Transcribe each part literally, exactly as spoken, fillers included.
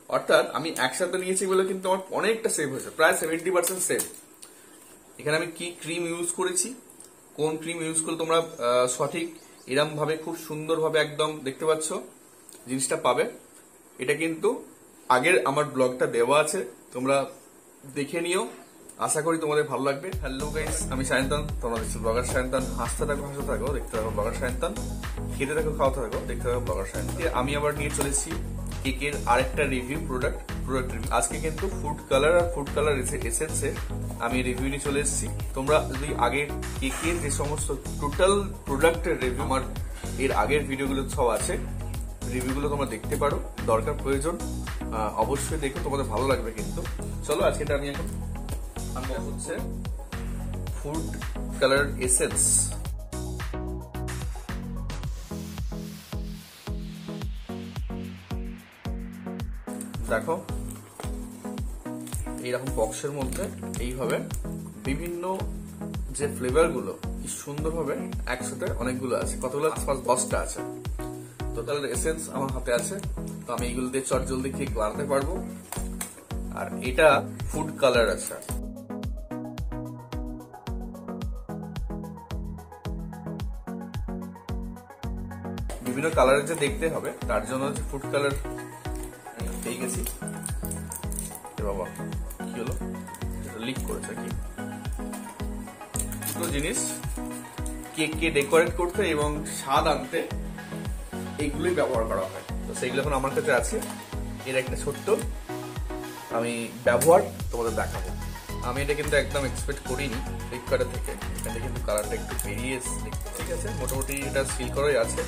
অর্থাৎ আমি একসাথে নিয়েছি বলে কিন্তু আমার অনেকটা সেভ হয়েছে, প্রায় সেভেন্টি পার্সেন্ট সেভ। এখানে আমি কি ক্রিম ইউজ করেছি, কোন ক্রিম ইউজ করলে তোমরা সঠিক এরম ভাবে খুব সুন্দর ভাবে একদম দেখতে পাচ্ছ জিনিসটা পাবে। এটা কিন্তু আগের আমার ব্লগটা দেওয়া আছে, তোমরা দেখে নিও, আশা করি তোমাদের ভালো লাগবে। হ্যালো গাইস, আমি সায়ন্তন, তোমরা দেখছো ব্লগার সায়ন্তন। হাসতে থাকো, হাসতে থাকো, দেখতে থাকো ব্লগার সায়ন্তন। খেতে থাকো, খাওয়াতে থাকো, দেখতে থাকো ব্লগার সায়ন্তন। আমি আবার নিয়ে চলেছি কেকের আরেকটা রিভিউ, প্রোডাক্ট প্রোডাক্ট রিভিউ। আজকে কিন্তু ফুড কালার আর ফুড কালার এসেন্সে আমি রিভিউ নিয়ে চলে এসেছি। তোমরা যদি আগে কেকের যে সমস্ত টোটাল প্রোডাক্টের রিভিউ আমার এর আগের ভিডিওগুলো সব আছে, রিভিউগুলো তোমরা দেখতে পারো, দরকার প্রয়োজন অবশ্যই দেখো, তোমাদের ভালো লাগবে। কিন্তু চলো আজকে এটা আমি এখন আনবক্স হচ্ছে ফুড কালার এসেন্স। দেখো এইরকম বক্সের মধ্যে এইভাবে বিভিন্ন যে ফ্লেভার গুলো কি সুন্দর ভাবে একসাথে অনেকগুলো আছে, কতগুলো আশপাশ দশটা আছে টোটাল এসেন্স আমার হাতে আছে। তো আমি এইগুলো দিয়ে চট জলদি কেক বানাতে পারবো। আর এটা ফুড কালার আছে, বিভিন্ন কালারের যে দেখতে হবে তার জন্য ফুড কালার পেয়ে গেছি। বাবা কি হলো, লিক করেছে কি? দুটো জিনিস, কেককে ডেকোরেট করতে এবং স্বাদ আনতে এইগুলোই ব্যবহার করা হয়। তো সেইগুলো এখন আমার কাছে আছে। এর একটা ছোট্ট আমি ব্যবহার তোমাদের দেখাবো। আমি এটা কিন্তু একদম এক্সপেক্ট করিনি ফ্লিপকার্টের থেকে। এখানে কিন্তু কালারটা একটু বেরিয়ে এসেছে, ঠিক আছে, মোটামুটি এটা সিল করাই আছে।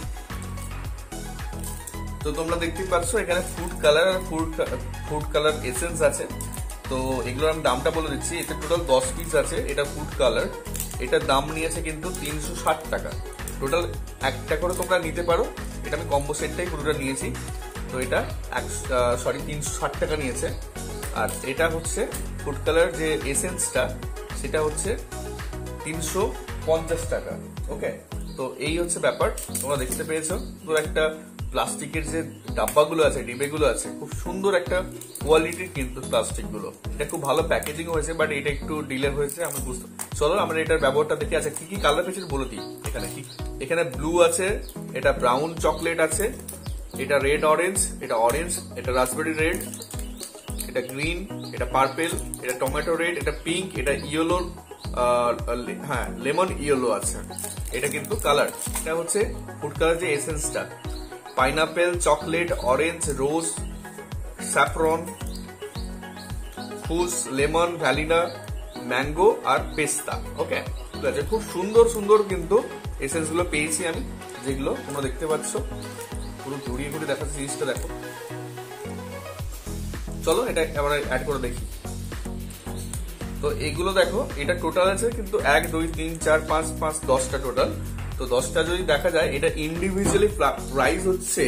তো তোমরা দেখতেই পাচ্ছ এখানে ফুড কালার আর ফুড ফুড কালার এসেন্স আছে। তো এগুলোর আমি দামটা বলে দিচ্ছি। এতে টোটাল দশ পিস আছে। এটা ফুড কালার, এটার দাম নিয়েছে কিন্তু তিনশো ষাট টাকা। টোটাল একটা করে তোমরা নিতে পারো। এটা আমি কম্বো সেটটাই পুরোটা নিয়েছি। তো এটা এক সরি তিনশো ষাট টাকা নিয়েছে। আর এটা হচ্ছে ফুড কালার যে এসেন্সটা, সেটা হচ্ছে তিনশো পঞ্চাশ টাকা। ওকে, তো এই হচ্ছে ব্যাপার। তোমরা দেখতে পেয়েছো পুরো একটা প্লাস্টিকের যে ডাব্বাগুলো আছে, ডিবেগুলো আছে, খুব সুন্দর একটা কোয়ালিটির কিন্তু প্লাস্টিক গুলো। এটা খুব ভালো প্যাকেজিং হয়েছে, বাট এটা একটু ডিলে হয়েছে আমি বুঝতে। চলো আমরা এটার ব্যবহারটা দেখে। আছে কি কি কালার পেয়েছে বলে দিই। এখানে কি, এখানে ব্লু আছে, এটা ব্রাউন চকলেট আছে, এটা রেড অরেঞ্জ, এটা অরেঞ্জ, এটা রাসবেরি রেড, এটা গ্রিন, এটা পার্পেল, এটা টমেটো রেড, এটা পিঙ্ক, এটা ইয়েলো, হ্যাঁ লেমন ইয়েলো আছে। এটা কিন্তু কালার। এটা হচ্ছে ফুড কালার যে এসেন্সটা, pineapple, chocolate, orange, rose, saffron, ফুস, লেমন, ভ্যানিলা, ম্যাঙ্গো আর পেস্তা। ওকে, ঠিক আছে, খুব সুন্দর সুন্দর কিন্তু এসেন্স গুলো পেয়েছি আমি, যেগুলো তোমরা দেখতে পাচ্ছ। পুরো ঘুরিয়ে ঘুরিয়ে দেখাচ্ছি জিনিসটা, দেখো। চলো এটা আমরা অ্যাড করে দেখি। তো এগুলো দেখো, এটা টোটাল আছে কিন্তু এক দুই তিন চার পাঁচ পাঁচ দশটা টোটাল। তো দশটা যদি দেখা যায়, এটা ইন্ডিভিজুয়ালি প্রাইস হচ্ছে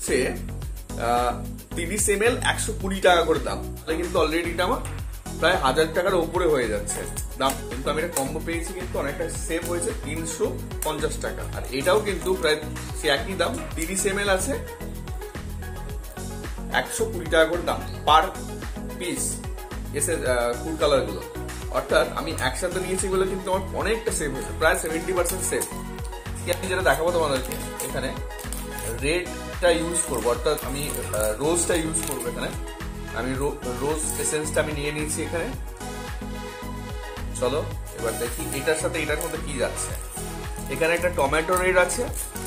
তিরিশ এম এল একশো কুড়ি টাকা করে দাম। তাহলে কিন্তু অলরেডি এটা আমার প্রায় হাজার টাকার উপরে হয়ে যাচ্ছে দাম। কিন্তু আমি এটা কম্বো পেয়েছি, কিন্তু অনেকটা সেভ হয়েছে, তিনশো পঞ্চাশ টাকা। আর এটাও কিন্তু প্রায় সে একই দাম, তিরিশ এম এল আছে, একশো কুড়ি টাকা করে দাম পার পিস এসে ফুড কালার গুলো। অর্থাৎ আমি একসাথে নিয়েছি বলে কিন্তু আমার অনেকটা সেভ হয়েছে, প্রায় সেভেন্টি পার্সেন্ট সেভ। আমি যেটা দেখাবো তোমাদেরকে, এখানে রেডটা ইউজ করবো, অর্থাৎ আমি রোজটা ইউজ করবো। এখানে আমি রোজ এসেন্সটা আমি নিয়ে নিয়েছি এখানে। চলো এবার দেখি এটার সাথে এটার মধ্যে কি যাচ্ছে। এখানে একটা টমেটো রেড আছে,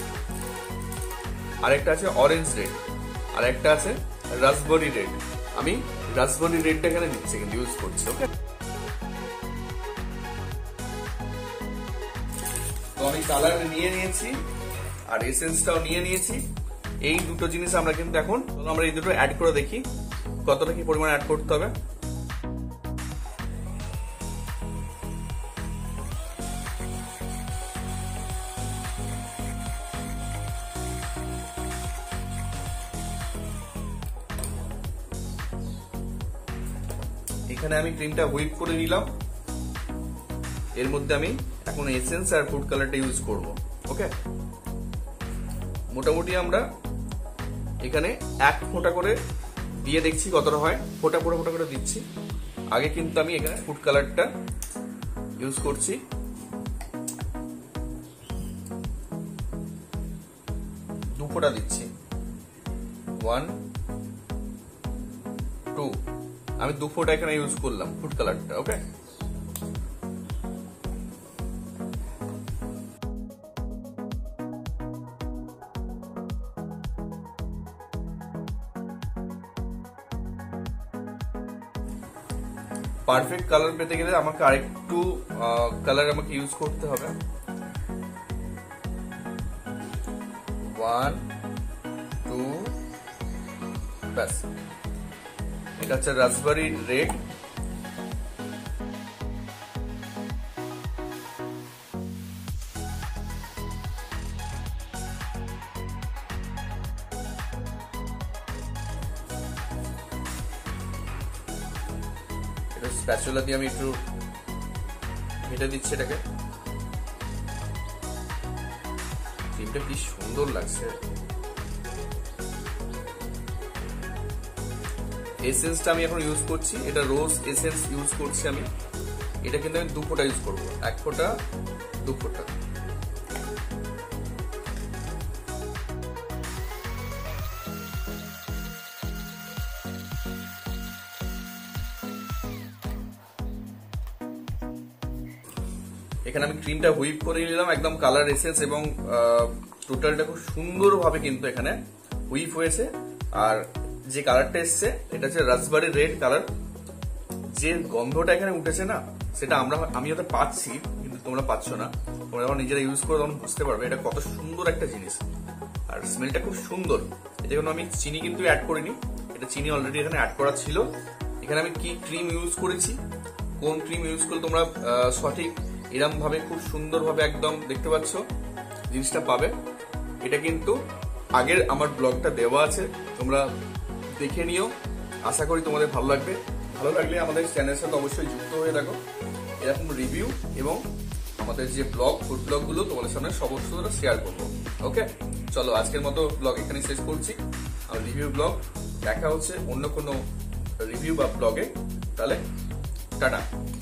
আরেকটা আছে অরেঞ্জ রেড, আর একটা আছে রাসবেরি রেড। আমি রাসবেরি রেডটা এখানে নিচ্ছি, কিন্তু ইউজ করছি। ওকে, তো আমি কালার নিয়ে নিয়েছি আর এসেন্সটাও নিয়ে নিয়েছি। এই দুটো জিনিস আমরা কিন্তু এখন আমরা এই দুটো অ্যাড করে দেখি কতটা কি পরিমাণ অ্যাড করতে হবে। এখানে আমি ক্রিমটা হুইপ করে নিলাম। এর মধ্যে আমি এখন এসেন্স আর ফুড কালারটা ইউজ করব। ওকে, মোটামুটি আমরা এখানে এক ফোঁটা করে দিয়ে দেখছি কতটা হয়, ফোটা ফোটা ফোটা করে দিচ্ছি। আগে কিন্তু আমি এখানে ফুড কালারটা ইউজ করছি, দু ফোঁটা দিচ্ছি, ওয়ান টু, আমি দু ফোঁটা এখানে ইউজ করলাম ফুড কালারটা। ওকে, পারফেক্ট কালার পেতে গেলে আমাকে আরেকটু কালার আমাকে ইউজ করতে হবে। ওয়ান টু, ব্যাস। এটা হচ্ছে রাসবেরি রেড। স্প্যাচুলা দিয়ে আমি একটু হেঁটে দিচ্ছি এটাকে। ক্রিমটা কি সুন্দর লাগছে। এসেন্সটা আমি এখন ইউজ করছি, এটা রোজ এসেন্স ইউজ করছি আমি। এটা কিন্তু আমি দু ফোঁটা ইউজ করবো, এক ফোঁটা দু ফোঁটা। এখানে আমি ক্রিমটা হুইপ করে নিলাম, একদম কালার এসেন্স এবং টোটালটা খুব সুন্দরভাবে কিন্তু এখানে হুইপ হয়েছে। আর যে কালারটা এসছে এটা হচ্ছে রাসবেরি রেড কালার। যে গন্ধটা এখানে উঠেছে না, সেটা আমরা আমি হয়তো পাচ্ছি, কিন্তু তোমরা পাচ্ছ না। তোমরা যখন নিজেরা ইউজ করে তখন বুঝতে পারবে এটা কত সুন্দর একটা জিনিস। আর স্মেলটা খুব সুন্দর। এটা কোনো আমি চিনি কিন্তু অ্যাড করিনি, এটা চিনি অলরেডি এখানে অ্যাড করা ছিল। এখানে আমি কি ক্রিম ইউজ করেছি, কোন ক্রিম ইউজ করলে তোমরা সঠিক এরম ভাবে খুব সুন্দরভাবে একদম দেখতে পাচ্ছ জিনিসটা পাবে। এটা কিন্তু আগের আমার ব্লগটা দেওয়া আছে, তোমরা দেখে নিও। আশা করি তোমাদের ভালো লাগবে। ভালো লাগলে আমাদের চ্যানেলের সাথে অবশ্যই যুক্ত হয়ে থাকো। এরকম রিভিউ এবং আমাদের যে ব্লগ ফুড ব্লগগুলো তোমাদের সামনে সমস্ত শেয়ার করবো। ওকে, চলো আজকের মতো ব্লগ এখানে শেষ করছি। আর রিভিউ ব্লগ দেখা হচ্ছে অন্য কোনো রিভিউ বা ব্লগে। তাহলে টাটা।